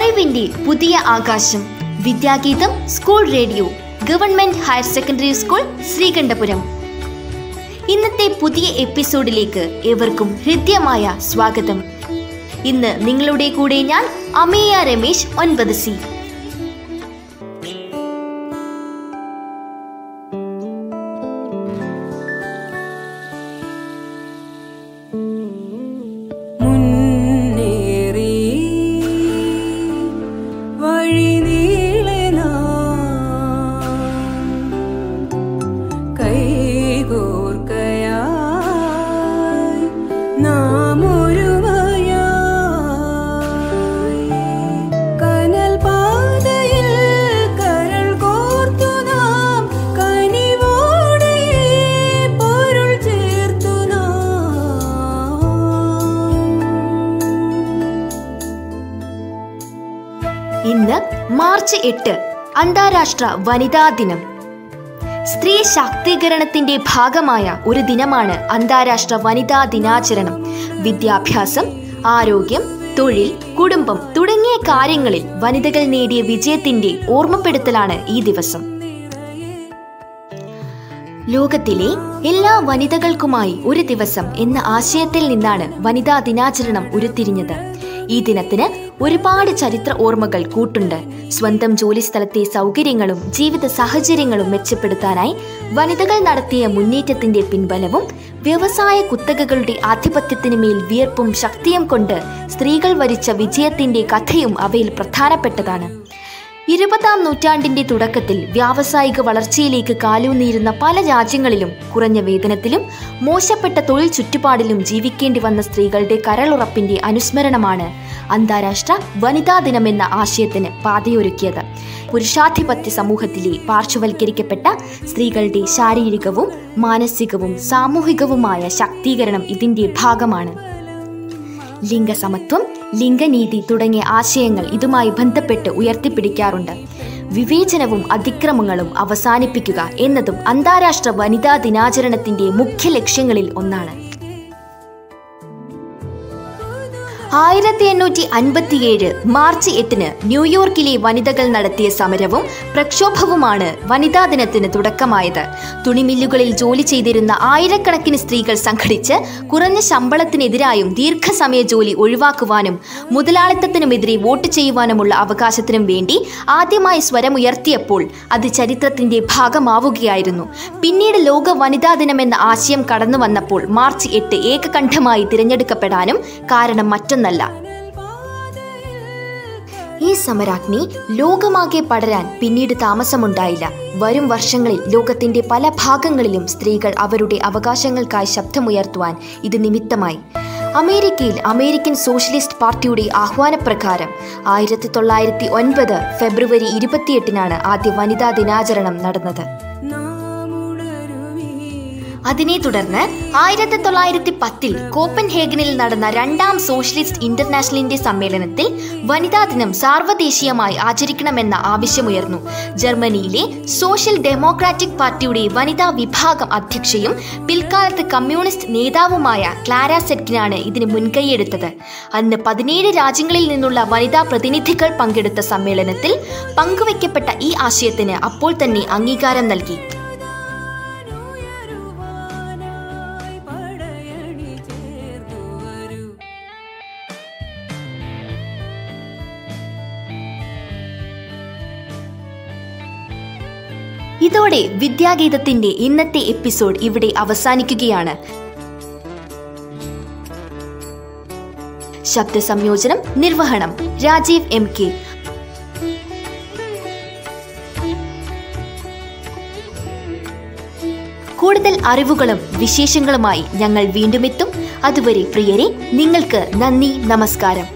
അറിവിന്റെ പുതിയ ആകാശം. Vidyageetham school radio, government higher secondary school, Sreekandapuram. ഇന്നത്തെ പുതിയ എപ്പിസോഡിലേക്ക് ഏവർക്കും ഹൃദ്യമായ സ്വാഗതം. ഇന്ന് നിങ്ങളുടെ കൂടെ ഞാൻ അമേയ രമേശ് 9C. ഇന്ന് മാർച്ച് 8, അന്താരാഷ്ട്ര വനിതാ ദിനം. സ്ത്രീ ശാക്തീകരണത്തിന്റെ ഭാഗമായ ഒരു ദിനമാണ് അന്താരാഷ്ട്ര വനിതാ ദിനാചരണം. വിദ്യാഭ്യാസം, ആരോഗ്യം, തൊഴിൽ, കുടുംബം തുടങ്ങിയ കാര്യങ്ങളിൽ വനിതകൾ നേടിയ വിജയത്തിന്റെ ഓർമ്മപ്പെടുത്തലാണ് ഈ ദിവസം. ലോകത്തിലെ എല്ലാ വനിതകൾക്കുമായി ഒരു ദിവസം എന്ന ആശയത്തിൽ നിന്നാണ് വനിതാ ദിനാചരണം ഉരുത്തിരിഞ്ഞത്. ഈ ദിനത്തിന് ഒരുപാട് ചരിത്ര ഓർമ്മകൾ കൂട്ടുണ്ട്. സ്വന്തം ജോലിസ്ഥലത്തെ സൗകര്യങ്ങളും ജീവിത സാഹചര്യങ്ങളും മെച്ചപ്പെടുത്താനായി വനിതകൾ നടത്തിയ മുന്നേറ്റത്തിന്റെ പിൻബലവും വ്യവസായ കുത്തകകളുടെ ആധിപത്യത്തിന് മേൽ വിയർപ്പും ശക്തിയും കൊണ്ട് സ്ത്രീകൾ വരിച്ച വിജയത്തിന്റെ കഥയും അവയിൽ പ്രധാനപ്പെട്ടതാണ്. 20-ാം നൂറ്റാണ്ടിന്റെ തുടക്കത്തിൽ വ്യാവസായിക വളർച്ചയിലേക്ക് കാലൂന്നിയിരുന്ന പല രാജ്യങ്ങളിലും കുറഞ്ഞ വേതനത്തിലും മോശപ്പെട്ട തൊഴിൽ ചുറ്റുപാടിലും ജീവിക്കേണ്ടി വന്ന സ്ത്രീകളുടെ കരളുറപ്പിന്റെ അനുസ്മരണമാണ് അന്താരാഷ്ട്ര വനിതാ ദിനമെന്ന ആശയത്തിന് പാതയൊരുക്കിയത്. പുരുഷാധിപത്യ സമൂഹത്തിലെ പാർശ്വവൽക്കരിക്കപ്പെട്ട സ്ത്രീകളുടെ ശാരീരികവും മാനസികവും സാമൂഹികവുമായ ശാക്തീകരണം ഇതിന്റെ ഭാഗമാണ്. ലിംഗസമത്വം, ലിംഗനീതി തുടങ്ങിയ ആശയങ്ങൾ ഇതുമായി ബന്ധപ്പെട്ട് ഉയർത്തിപ്പിടിക്കാറുണ്ട്. വിവേചനവും അതിക്രമങ്ങളും അവസാനിപ്പിക്കുക എന്നതും അന്താരാഷ്ട്ര വനിതാ ദിനാചരണത്തിന്റെ മുഖ്യ ലക്ഷ്യങ്ങളിൽ ഒന്നാണ്. 1857 മാർച്ച് 8 ന്യൂയോർക്കിലെ വനിതകൾ നടത്തിയ സമരവും പ്രക്ഷോഭവുമാണ് വനിതാ ദിനത്തിന് തുടക്കമായത്. തുണിമില്ലുകളിൽ ജോലി ചെയ്തിരുന്ന ആയിരക്കണക്കിന് സ്ത്രീകൾ സംഘടിച്ച് കുറഞ്ഞ ശമ്പളത്തിനെതിരായും ദീർഘസമയ ജോലി ഒഴിവാക്കുവാനും മുതലാളിത്തത്തിനുമെതിരെ വോട്ട് ചെയ്യുവാനുമുള്ള അവകാശത്തിനും വേണ്ടി ആദ്യമായി സ്വരമുയർത്തിയപ്പോൾ അത് ചരിത്രത്തിന്റെ ഭാഗമാവുകയായിരുന്നു. പിന്നീട് ലോക വനിതാ ദിനം എന്ന ആശയം കടന്നു വന്നപ്പോൾ മാർച്ച് 8 ഏകകണ്ഠമായി തിരഞ്ഞെടുക്കപ്പെടാനും കാരണം മറ്റൊന്നല്ല. ഈ സമരാഗ്നി ലോകമാകെ പടരാൻ പിന്നീട് താമസമുണ്ടായില്ല. വരും വർഷങ്ങളിൽ ലോകത്തിന്റെ പല ഭാഗങ്ങളിലും സ്ത്രീകൾ അവരുടെ അവകാശങ്ങൾക്കായി ശബ്ദമുയർത്തുവാൻ ഇത് നിമിത്തമായി. അമേരിക്കയിൽ അമേരിക്കൻ സോഷ്യലിസ്റ്റ് പാർട്ടിയുടെ ആഹ്വാനപ്രകാരം 1909 ഫെബ്രുവരി 28 ആദ്യ വനിതാ ദിനാചരണം നടന്നത്. അതിനെ തുടർന്ന് 1910 കോപ്പൻഹേഗനിൽ നടന്ന 2ാം സോഷ്യലിസ്റ്റ് ഇന്റർനാഷണലിന്റെ സമ്മേളനത്തിൽ വനിതാ ദിനം സാർവദേശീയമായി ആചരിക്കണമെന്ന ആവശ്യമുയർന്നു. ജർമ്മനിയിലെ സോഷ്യൽ ഡെമോക്രാറ്റിക് പാർട്ടിയുടെ വനിതാ വിഭാഗം അധ്യക്ഷയും പിൽക്കാലത്ത് കമ്മ്യൂണിസ്റ്റ് നേതാവുമായ ക്ലാര സെറ്റ്കിനാണ് ഇതിന് മുൻകൈയെടുത്തത്. അന്ന് 17 രാജ്യങ്ങളിൽ നിന്നുള്ള വനിതാ പ്രതിനിധികൾ പങ്കെടുത്ത സമ്മേളനത്തിൽ പങ്കുവയ്ക്കപ്പെട്ട ഈ ആശയത്തിന് അപ്പോൾ തന്നെ അംഗീകാരം നൽകി. ഇതോടെ വിദ്യാഗീതത്തിന്റെ ഇന്നത്തെ എപ്പിസോഡ് ഇവിടെ അവസാനിക്കുകയാണ്. ശബ്ദ സംയോജനം, നിർവഹണം രാജീവ് MK. കൂടുതൽ അറിവുകളും വിശേഷങ്ങളുമായി ഞങ്ങൾ വീണ്ടും എത്തും. അതുവരെ പ്രിയരെ, നിങ്ങൾക്ക് നന്ദി, നമസ്കാരം.